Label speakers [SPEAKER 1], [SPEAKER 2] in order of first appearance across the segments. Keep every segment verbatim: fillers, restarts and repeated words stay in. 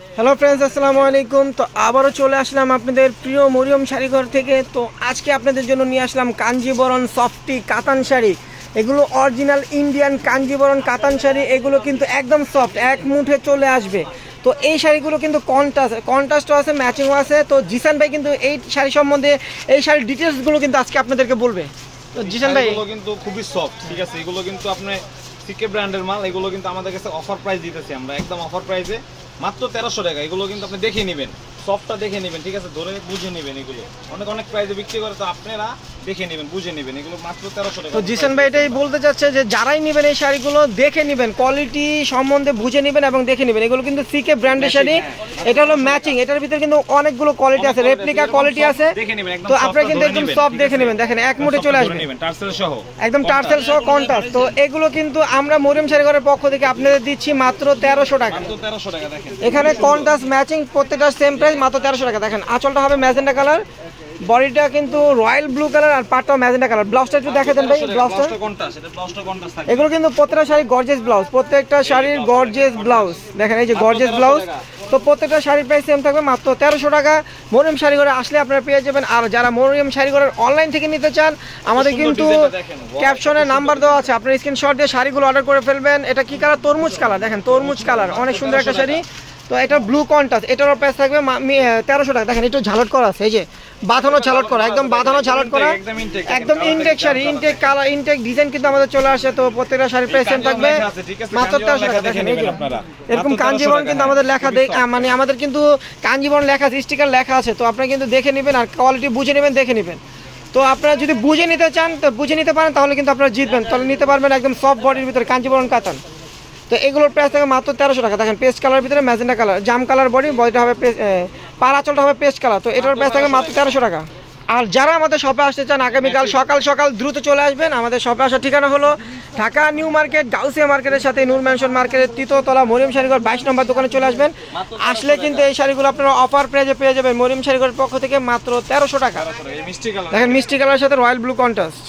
[SPEAKER 1] Hello friends, আসসালামু আলাইকুম। তো আবারও চলে আসলাম আপনাদের প্রিয় মরিয়ম শাড়িঘর থেকে। তো আজকে আপনাদের জন্য নিয়ে আসলাম কাঞ্জিবরণ সফটি কাতান শাড়ি। এগুলো অরিজিনাল ইন্ডিয়ান কাঞ্জিবরণ কাতান শাড়ি। এগুলো কিন্তু একদম সফট, এক মুঠে চলে আসবে। তো এই শাড়িগুলো কিন্তু কন্ট্রাস্ট কন্ট্রাস্টও আছে, ম্যাচিংও আছে। তো জিসান ভাই কিন্তু এই শাড়ি সম্বন্ধে, এই শাড়ির ডিটেলসগুলো কিন্তু আজকে আপনাদেরকে বলবে। তো জিসান ভাই,
[SPEAKER 2] এগুলো কিন্তু খুবই সফট, ঠিক আছে? এগুলো কিন্তু আপনি সিকে ব্র্যান্ডের মাল। এগুলো কিন্তু আমাদের কাছে অফার প্রাইস দিতেছি আমরা, একদম অফার প্রাইসে মাত্র তেরোশো টাকা। এগুলো কিন্তু আপনি দেখে নেবেন, সফটটা দেখে নেবেন, ঠিক আছে? ধরে বুঝে নেবেন। এগুলো অনেক অনেক প্রাইসে বিক্রি করে, তো আপনারা দেখে নেবেন, বুঝে নেবেন। এগুলো মাত্র তেরোশো টাকা।
[SPEAKER 1] তো জিসান ভাই এটাই বলতে চাচ্ছে যে যারাই নেবেন এই শাড়িগুলো দেখে নেবেন, কোয়ালিটি সম্বন্ধে বুঝে নেবেন এবং দেখে নেবেন। এগুলো কিন্তু সিকে ব্র্যান্ডের শাড়ি। এটা হলো ম্যাচিং, এটার ভিতরে কিন্তু অনেকগুলো কোয়ালিটি আছে, রেপ্লিকা কোয়ালিটি আছে। তো আপনারা কিন্তু একদম সফট দেখে নেবেন। দেখেন এক মুঠে চলে আসবে,
[SPEAKER 2] টার্সেল সহ,
[SPEAKER 1] একদম টার্সেল সহ কন্ট্রাস্ট। তো এগুলো কিন্তু আমরা মরিয়ম শাড়িঘরের পক্ষ থেকে আপনাদের দিচ্ছি মাত্র তেরোশো টাকা।
[SPEAKER 2] তেরোশো টাকা দেখেন।
[SPEAKER 1] এখানে কন্ট্রাস্ট ম্যাচিং প্রত্যেকটা সেম প্রাইস, মাত্র তেরোশো টাকা। দেখেন আঁচলটা হবে ম্যাজেন্ডা কালার, বডিটা কিন্তু রয়্যাল ব্লু কালার, আর পাটটাও ম্যাজেন্ডা কালার। ব্লাউজটা একটু দেখে দেন ভাই, ব্লাউজটা। এগুলো কিন্তু প্রত্যেকটা শাড়ি গর্জিয়াস ব্লাউজ, প্রত্যেকটা শাড়ির গর্জিয়াস ব্লাউজ। দেখেন এই যে গর্জিয়াস ব্লাউজ। তো প্রত্যেকটা শাড়ির প্রাইস সেম থাকবে, মাত্র তেরোশো টাকা। মরিয়ম শাড়িঘরে আসলে আপনারা পেয়ে যাবেন। আর যারা মরিয়ম শাড়িঘরের অনলাইন থেকে নিতে চান, আমাদের কিন্তু ক্যাপশনে নাম্বার দেওয়া আছে, আপনার স্ক্রিনশট দিয়ে শাড়িগুলো অর্ডার করে ফেলবেন। এটা কি কালার? তরমুজ কালার। দেখেন তরমুজ কালার, অনেক সুন্দর একটা শাড়ি। তো এটা ব্লু কন্ট্রাস্ট, এটারও প্রাইস থাকবে তেরোশো টাকা। দেখেন একটু ঝালট করা আছে, এই যে বাঁধানো ঝালট করা, একদম বাঁধানো ঝালট করা, একদম intact sari, intact colour, intact design কিন্তু আমাদের চলে আসে। তো প্রত্যেকটা শাড়ির প্রাইস সেম থাকবে, মাত্র তেরোশো টাকা। দেখেন এরকম কাঞ্জিবরণ কিন্তু আমাদের লেখা, মানে আমাদের কিন্তু কাঞ্জিবরণ লেখা আছে, স্টিকার লেখা আছে। তো আপনারা কিন্তু দেখে নেবেন আর কোয়ালিটি বুঝে নেবেন, দেখে নেবেন। তো আপনারা যদি বুঝে নিতে চান, তো বুঝে নিতে পারেন, তাহলে কিন্তু আপনারা জিতবেন। তাহলে নিতে পারবেন একদম সফট বডির ভিতরে কাঞ্জিবরণ কাতান। তো এগুলোর প্রাইস থাকে মাত্র তেরোশো টাকা। দেখেন পেস্ট কালার ভিতরে ম্যাজেন্ডা কালার, জাম কালার বডি, বডিটা হবে পার আঁচলটা হবে পেস্ট কালার। তো এটার প্রাইস থাকে মাত্র তেরোশো টাকা। আর যারা আমাদের শপে আসতে চান, আগামীকাল সকাল সকাল দ্রুত চলে আসবেন। আমাদের শপে আসার ঠিকানা হলো ঢাকা নিউ মার্কেট, গাউসিয়া মার্কেটের সাথে নূর ম্যানশন মার্কেটের তৃতীয়তলা, মরিয়ম শাড়িঘর বাইশ নম্বর দোকানে চলে আসবেন। আসলে কিন্তু এই শাড়িগুলো আপনারা অফার প্রাইজে পেয়ে যাবেন মরিয়ম শাড়িঘরের পক্ষ থেকে, মাত্র তেরোশো টাকা। দেখেন মিষ্টি কালারের সাথে রয়্যাল ব্লু কন্ট্রাস্ট।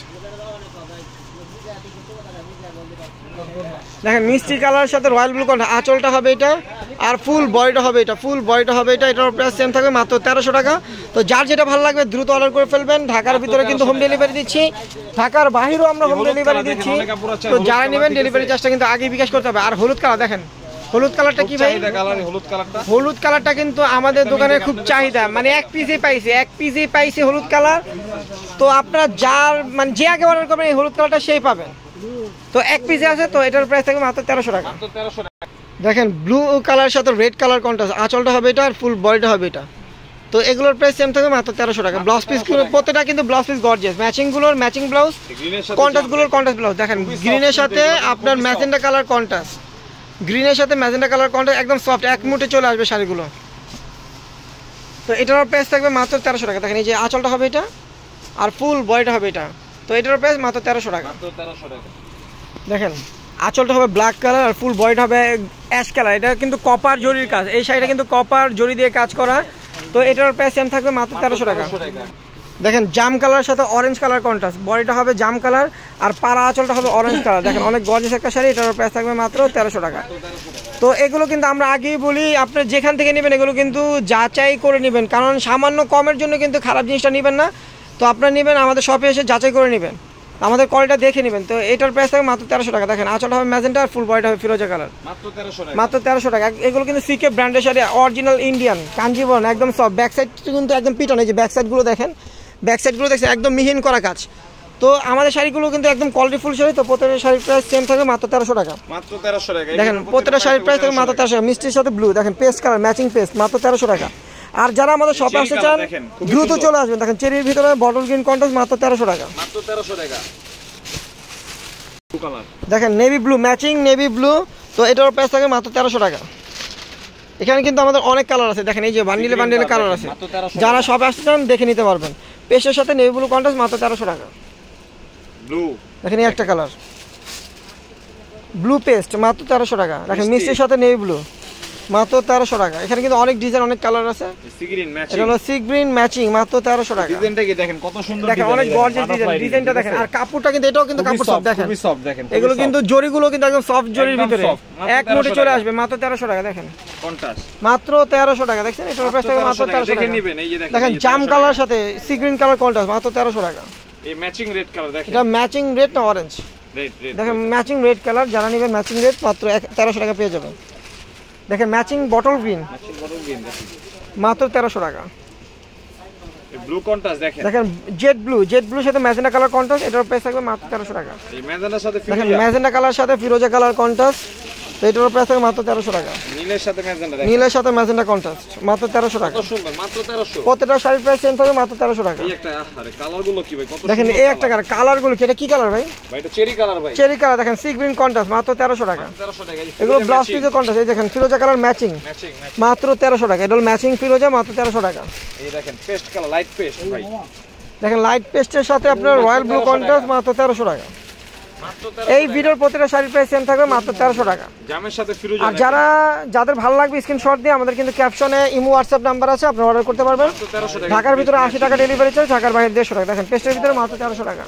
[SPEAKER 1] দেখেন মিষ্টি কালারের সাথে রয়্যাল ব্লু কন্ট্রাস্ট, আঁচলটা হবে এটা, আর ফুল বডিটা হবে এটা, ফুল বডিটা হবে এটা। এটার প্রাইস সেম থাকবে, মাত্র তেরোশো টাকা। তো যার যেটা ভালো লাগবে দ্রুত অর্ডার করে ফেলবেন। ঢাকার ভিতরে কিন্তু হোম ডেলিভারি দিচ্ছি, ঢাকার বাইরেও আমরা হোম ডেলিভারি দিচ্ছি। তো যারা নেবেন ডেলিভারি চার্জটা কিন্তু আগে বিকাশ করতে হবে। আর হলুদ কালার দেখেন, হলুদ কালারটা কি ভাই?
[SPEAKER 2] হলুদ কালারটা,
[SPEAKER 1] হলুদ কালারটা কিন্তু আমাদের দোকানে খুব চাহিদা, মানে এক পিসে পাইছে, এক পিসে পাইছে হলুদ কালার। তো আপনারা যার মানে যে আগে অর্ডার করবেন এই হলুদ কালারটা সেই পাবেন। তো এক পিসে আছে, তো এটার প্রাইস থাকবে মাত্র তেরোশো টাকা। দেখেন ব্লু কালারের সাথে রেড কালার কন্ট্রাস্ট, আঁচলটা হবে এটা আর ফুল বডিটা হবে এটা। তো এগুলোর প্রাইস সেম থাকবে, মাত্র তেরোশো টাকা। ব্লাউজ পিস প্রত্যেকটা কিন্তু ব্লাউজ পিস গর্জিয়াস, ম্যাচিংগুলোর ম্যাচিং ব্লাউজ, কন্ট্রাস্টগুলোর কন্ট্রাস্ট ব্লাউজ। দেখেন গ্রিনের সাথে আপনার ম্যাজেন্ডা কালার কন্ট্রাস্ট, গ্রিনের সাথে ম্যাজেন্ডা কালার কন্ট্রাস্ট, একদম সফট, এক মুঠে চলে আসবে শাড়িগুলো। তো এটার প্রাইস থাকবে মাত্র তেরোশো টাকা। দেখেন এই যে আঁচলটা হবে এটা আর ফুল বডিটা হবে এটা। তো এটার প্রাইস মাত্র তেরোশো টাকা। দেখেন আঁচলটা হবে ব্ল্যাক কালার আর ফুল বডিটা হবে অ্যাশ কালার। এটা কিন্তু কপার জরির কাজ, এই শাড়িটা কিন্তু কপার জরি দিয়ে কাজ করা। তো এটার প্রাইস সেম থাকবে, মাত্র তেরোশো টাকা। দেখেন জাম কালারের সাথে অরেঞ্জ কালার কন্ট্রাস্ট, বডিটা হবে জাম কালার আর পাড়া আঁচলটা হবে অরেঞ্জ কালার। দেখেন অনেক গর্জিয়াস একটা শাড়ি, এটার প্রাইস থাকবে মাত্র তেরোশো টাকা। তো এগুলো কিন্তু আমরা আগেই বলি, আপনার যেখান থেকে নেবেন এগুলো কিন্তু যাচাই করে নেবেন, কারণ সামান্য কমের জন্য কিন্তু খারাপ জিনিসটা নেবেন না। তো আপনারা নেবেন আমাদের শপে এসে যাচাই করে নেবেন, আমাদের কোয়ালিটি দেখে নেবেন। তো এটার প্রাইস থাকবে মাত্র তেরোশো টাকা। দেখেন আঁচলটা হবে ম্যাজেন্টা আর ফুল বডিটা হবে ফিরোজা কালার, মাত্র তেরোশো টাকা। এগুলো কিন্তু সিকে ব্র্যান্ডের শাড়ি, অরিজিনাল ইন্ডিয়ান কাঞ্জিবরণ, একদম সব। ব্যাক সাইড কিন্তু একদম পিটন, এই যে ব্যাক সাইডগুলো দেখেন, ব্যাক সাইডগুলো দেখছেন একদম মিহিন করা কাজ। তো আমাদের শাড়িগুলো কিন্তু একদম কোয়ালিটিফুল শাড়ি। তো প্রত্যেকটা শাড়ির প্রাইস সেম থাকবে, মাত্র তেরোশো টাকা।
[SPEAKER 2] মাত্র তেরোশো টাকা।
[SPEAKER 1] দেখেন প্রত্যেকটা শাড়ির প্রাইস থাকবে মাত্র তেরোশো টাকা। মিষ্টির সাথে ব্লু, দেখেন পেস্ট কালার ম্যাচিং পেস্ট, মাত্র তেরোশো টাকা। আর যারা আমাদের শপে আসতে চান দ্রুত চলে আসবেন। দেখেন চেরির ভিতরে বটল গ্রিন কন্ট্রাস্ট, মাত্র তেরোশো টাকা।
[SPEAKER 2] মাত্র তেরোশো টাকা।
[SPEAKER 1] দেখেন navy blue, matching navy blue. তো এটার প্রাইস থাকে মাত্র তেরোশো টাকা। এখানে কিন্তু আমাদের অনেক কালার আছে, দেখেন এই যে বান্ডিলে বান্ডিলে কালার আছে। যারা শপে আসতে চান দেখে নিতে পারবেন। পেস্টের সাথে নেভি ব্লু কন্ট্রাস্ট, মাত্র তেরোশো টাকা।
[SPEAKER 2] ব্লু
[SPEAKER 1] দেখেন এই একটা কালার ব্লু পেস্ট, মাত্র তেরোশো টাকা। দেখেন মিষ্টির সাথে নেভি ব্লু, মাত্র তেরোশো টাকা। এখানে কিন্তু অনেক ডিজাইন, অনেক কালার আছে।
[SPEAKER 2] সি গ্রিন ম্যাচিং,
[SPEAKER 1] এটা হলো সি গ্রিন ম্যাচিং, মাত্র তেরোশো টাকা।
[SPEAKER 2] ডিজাইনটা কি দেখেন কত সুন্দর,
[SPEAKER 1] দেখেন অনেক গর্জিয়াস ডিজাইন, ডিজাইনটা দেখেন। আর কাপড়টা কিন্তু এটাও কিন্তু কাপড় সফট দেখেন,
[SPEAKER 2] খুবই সফট দেখেন।
[SPEAKER 1] এগুলো কিন্তু জরিগুলো কিন্তু একদম সফট জরির ভিতরে এক নোটে চলে আসবে, মাত্র তেরোশো টাকা। দেখেন
[SPEAKER 2] কন্ট্রাস্ট
[SPEAKER 1] মাত্র তেরোশো টাকা। দেখছেন এটার প্রাইস থাকে মাত্র তেরোশো
[SPEAKER 2] দেখে
[SPEAKER 1] টাকা।
[SPEAKER 2] নেবেন। এই যে দেখেন
[SPEAKER 1] দেখেন জাম কালার সাথে সি গ্রিন কালার কন্ট্রাস্ট, মাত্র তেরোশো টাকা।
[SPEAKER 2] এই ম্যাচিং রেড কালার দেখেন,
[SPEAKER 1] এটা ম্যাচিং রেড না অরেঞ্জ,
[SPEAKER 2] রেড রেড
[SPEAKER 1] দেখেন ম্যাচিং রেড কালার। যারা নেবেন ম্যাচিং রেড মাত্র তেরোশো টাকা পেয়ে যাবেন। দেখেন matching bottle green,
[SPEAKER 2] matching bottle green দেখেন
[SPEAKER 1] মাত্র তেরোশো টাকা।
[SPEAKER 2] এই ব্লু কন্ট্রাস্ট দেখেন,
[SPEAKER 1] দেখেন জেড ব্লু, জেড ব্লুর সাথে ম্যাজেন্টা কালার কন্ট্রাস্ট, এটার প্রাইস থাকবে মাত্র তেরোশো টাকা।
[SPEAKER 2] এই ম্যাজেন্টার সাথে
[SPEAKER 1] দেখেন
[SPEAKER 2] ফিরোজা,
[SPEAKER 1] ম্যাজেন্টা কালার সাথে ফিরোজা কালার কন্ট্রাস্ট, তো এটার প্রাইস থাকবে মাত্র তেরোশো টাকা।
[SPEAKER 2] নীলের সাথে ম্যাজেন্টা দেখেন,
[SPEAKER 1] নীলের সাথে ম্যাজেন্টা কন্ট্রাস্ট, মাত্র তেরোশো টাকা।
[SPEAKER 2] কত সুন্দর, মাত্র তেরোশো।
[SPEAKER 1] প্রত্যেকটা শাড়ির প্রাইস সেম থাকবে মাত্র তেরোশো টাকা।
[SPEAKER 2] এই একটা আরে কালারগুলো কি ভাই, কত
[SPEAKER 1] দেখেন
[SPEAKER 2] সুন্দর
[SPEAKER 1] এই একটা কালার, কালারগুলো কি, এটা কি কালার ভাই?
[SPEAKER 2] ভাই, এটা চেরি কালার ভাই,
[SPEAKER 1] চেরি কালার। দেখেন সি গ্রিন কন্ট্রাস্ট, মাত্র তেরোশো টাকা।
[SPEAKER 2] তেরোশো টাকা।
[SPEAKER 1] এগুলো ব্লাউজ পিসের কন্ট্রাস্ট। এই দেখেন ফিরোজা কালার ম্যাচিং,
[SPEAKER 2] ম্যাচিং ম্যাচিং,
[SPEAKER 1] মাত্র তেরোশো টাকা। এটা হলো ম্যাচিং ফিরোজা, মাত্র তেরোশো টাকা।
[SPEAKER 2] এই দেখেন পেস্ট কালার, লাইট পেস্ট ভাই,
[SPEAKER 1] দেখেন লাইট পেস্টের সাথে আপনার রয়্যাল ব্লু কন্ট্রাস্ট, মাত্র তেরোশো টাকা।
[SPEAKER 2] মাত্র
[SPEAKER 1] এই ভিডিওর প্রতিটা শাড়ির প্রাইস সেম থাকবে মাত্র তেরোশো টাকা।
[SPEAKER 2] জামের সাথে ফিরোজা।
[SPEAKER 1] আর যারা যাদের ভালো লাগবে স্ক্রিনশট দিয়ে আমাদের কিন্তু ক্যাপশনে ইমো হোয়াটসঅ্যাপ নাম্বার আছে, আপনারা অর্ডার করতে পারবেন।
[SPEAKER 2] তেরোশো টাকা।
[SPEAKER 1] ঢাকার ভিতরে আশি টাকা ডেলিভারি চার্জ, ঢাকার বাইরে দেড়শো টাকা। দেখেন পেস্টের ভিতরে মাত্র তেরোশো টাকা।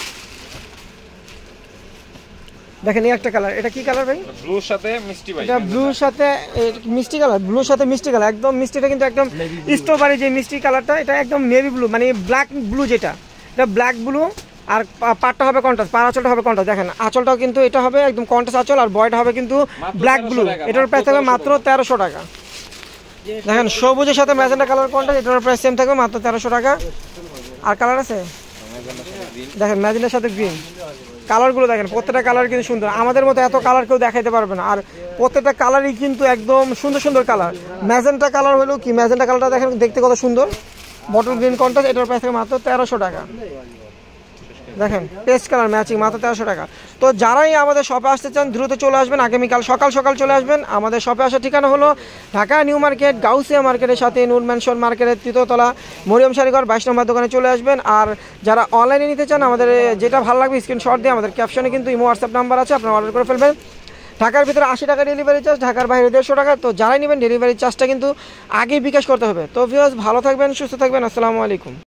[SPEAKER 1] দেখেন এই একটা কালার, এটা কি কালার ভাই?
[SPEAKER 2] ব্লুর সাথে মিষ্টি ভাই,
[SPEAKER 1] এটা ব্লুর সাথে এ, মিষ্টি কালার, ব্লুর সাথে মিষ্টি কালার, একদম মিষ্টিটা কিন্তু একদম স্ট্রবেরি যে মিষ্টি কালারটা, এটা একদম নেভি ব্লু, মানে ব্ল্যাক ব্লু যেটা, এটা ব্ল্যাক ব্লু। আর পাটটা হবে কন্ট্রাস্ট, পার আঁচলটা হবে কন্ট্রাস্ট। দেখেন আঁচলটাও কিন্তু এটা হবে একদম কন্ট্রাস্ট আঁচল, আর বয়টা হবে কিন্তু ব্ল্যাক ব্লু। এটার প্রাইস থাকবে মাত্র তেরোশো টাকা। দেখেন সবুজের সাথে ম্যাজেন্টা কালার কন্ট্রাস্ট, এটার প্রাইস সেম থাকবে মাত্র তেরোশো টাকা। আর কালার আছে দেখেন ম্যাজেন্টার সাথে গ্রিন, কালারগুলো দেখেন প্রত্যেকটা কালার কিন্তু সুন্দর। আমাদের মতো এত কালার কেউ দেখাইতে পারবে না, আর প্রত্যেকটা কালারই কিন্তু একদম সুন্দর সুন্দর কালার। ম্যাজেন্টা কালার হলো কি, ম্যাজেন্টা কালারটা দেখেন দেখতে কত সুন্দর, বটল গ্রিন কন্ট্রাস্ট, এটার প্রাইস থাকে মাত্র তেরোশো টাকা। দেখেন পেস্ট কালার ম্যাচিং, মাত্র তেরোশো টাকা। তো যারাই আমাদের শপে আসতে চান দ্রুত চলে আসবেন, আগামীকাল সকাল সকাল চলে আসবেন। আমাদের শপে আসার ঠিকানা হলো ঢাকা নিউ মার্কেট, গাউসিয়া মার্কেটের সাথে নূর ম্যানশন মার্কেটের তৃতীয়তলা, মরিয়ম শাড়িঘর বাইশ নম্বর দোকানে চলে আসবেন। আর যারা অনলাইনে নিতে চান আমাদের যেটা ভালো লাগবে স্ক্রিনশট দিয়ে আমাদের ক্যাপশনে কিন্তু ইমো হোয়াটসঅ্যাপ নাম্বার আছে, আপনারা অর্ডার করে ফেলবেন। ঢাকার ভিতরে আশি টাকা ডেলিভারি চার্জ, ঢাকার বাইরে দেড়শো টাকা। তো যারাই নেবেন ডেলিভারি চার্জটা কিন্তু আগেই বিকাশ করতে হবে। তো ভিউয়ার্স ভালো থাকবেন, সুস্থ থাকবেন, আসসালামু আলাইকুম।